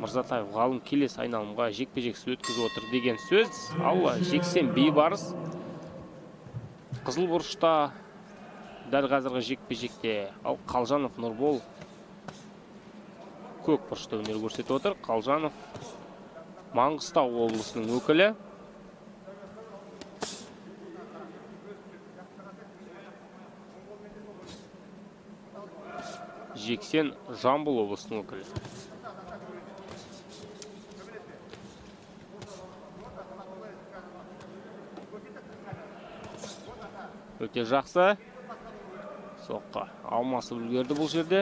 Мырзатаев ғалым келесі айналымға жекпе-жексіз өткізіп отыр деген сөз. Ал Жексен Бейбарыс қызыл бұрышта дәл қазіргі жекпе-жекте. Ал Қалжанов Нұрбол көк бұрышта өнер көрсетіп отыр. Қалжанов Маңғыстау облысының өкілі. Жексен Жамбыл облысының өкілі. Өте жақсы. Соққа алмасы үлгерді бұл жерде.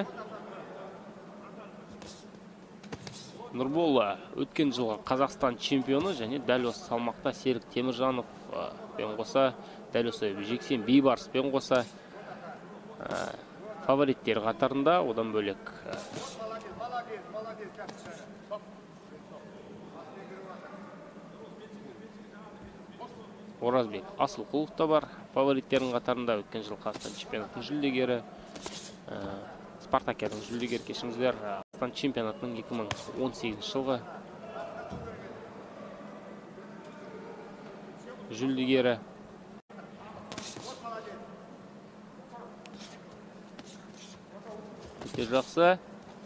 Нұрбол өткен жылғы Қазақстан чемпионы және дәл осы салмақта Серік Теміржанов пен қоса, дәл осы Жексен Бейбарыс пен қоса фавориттер қатарында. Одан бөлек Оразбек Асылқұлов та бар фавориттердің қатарында. Өткен жыл Қазақстан чемпионатының жүлдегері, Спартакиаданың жүлдегері, кешіріңіздер, Қазақстан чемпионатының 2018 жылғы жүлдегері. Өте жақсы.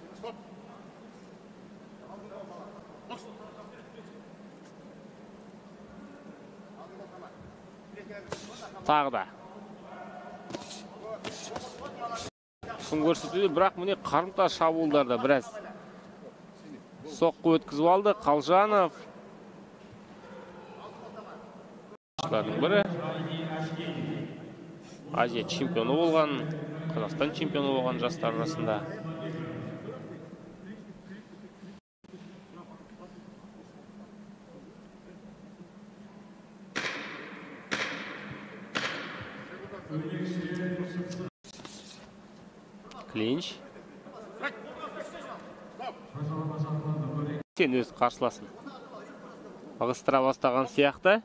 Тағы да сын көрсетуде, бірақ міне қарымта шабуылдарда біраз соққы өткізіп алды Қалжанов. Бірі Азия чемпионы болған, Қазақстан чемпионы болған жастар арасында. Клинч. Сен өз қарсыласын ығыстыра бастаған сияқты.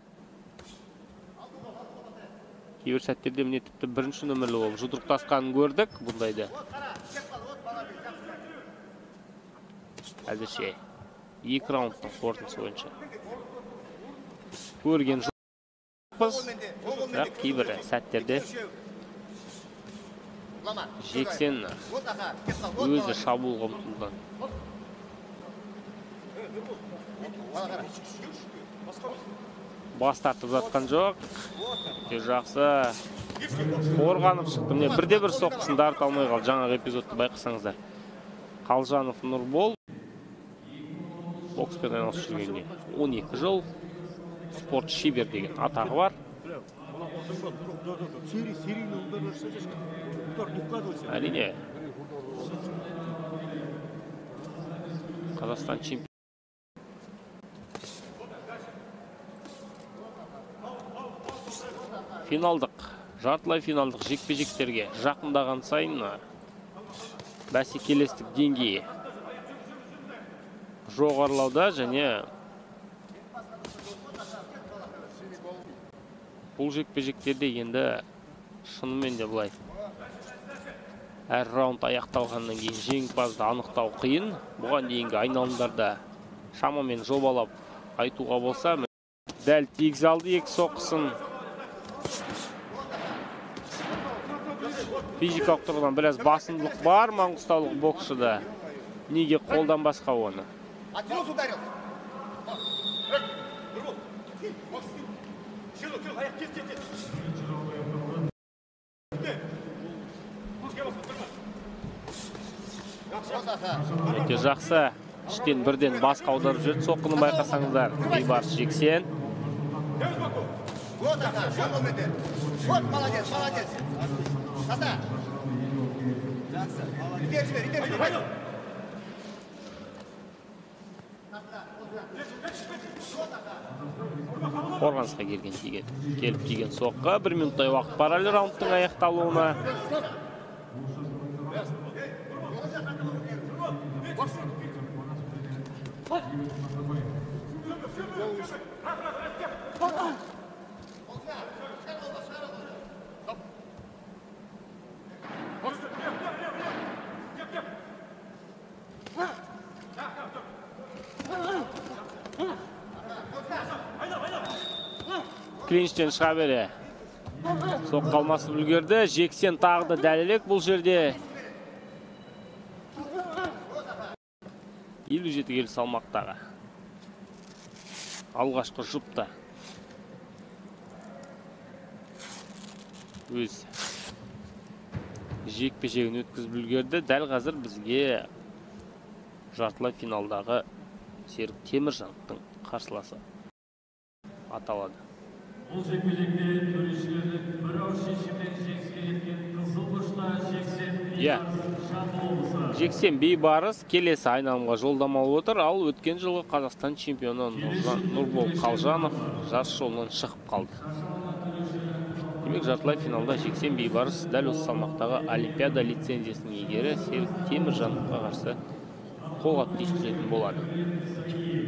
Кейбір сәттерде міне тіпті бірінші нөмірлі болып жұдырықтасқанын көрдік бұндайды. Әзірше 2 раундтың қорытындысы бойынша көрген жоқпыз, бірақ кейбір сәттерде Жексен өзі шабуылға ұмтылған. Бас тартып жатқан жоқ. Жақсы қорғанып шықты. Міне бірде-бір соққысын дарыта алмай қалды. Жаңағы эпизодты байқасаңыздар. Қалжанов Нұрбол бокспен айналысып жүргеніне 12 жыл, спорт шебер деген атағы бар. Әрине Қазақстан чемпионы. Финалдық, жартылай финалдық жекпе-жектерге жақындаған сайын бәсекелестік деңгейі жоғарылауда және бұл жекпе-жектерде енді шынымен де былай әр раунд аяқталғаннан кейін жеңімпазды анықтау қиын. Бұған дейінгі айналымдарда шамамен жобалап айтуға болса, дәл тигізе алды екі соққысын. Физикалық тұрғыдан біраз басымдылық бар маңғыстаулық боксшыда. Неге қолданбасқа оны? Өте жақсы. Іштен бірден басқа аударып жүрді. Соққыны байқасаңыздар. Бейбарыс Жексен. Қорғанысқа келіп тиген соққы. 1 минуттай уақыт бар әлі раундтың аяқталуына. клинчтен шыға бере. Соққа алмасып үлгерді. Жексен тағы да дәлелек бұл жерде. 57 келі салмақтағы. Алғашқы жұпта. Өз жекпе-жегін өткізіп үлгерді. Дәл қазір бізге жартылай финалдағы Серік Теміржановтың қарсыласы аталады. Бұл жекпе-жекте төрешілердің бір ауыз шешіммен жеңіске жеткен Қызылбұрышта Жексен Бейбарыс келесі айналымға жолдамалы отыр, ал өткен жылғы Қазақстан чемпионы Нұрбол Қалжанов жарыс жолынан шығып қалды. Демек, жартылай финалда Жексен Бейбарыс дәл осы салмақтағы Олимпиада лицензиясының егері Серік Теміржановқа қарсы қолғап түйістіретін болады.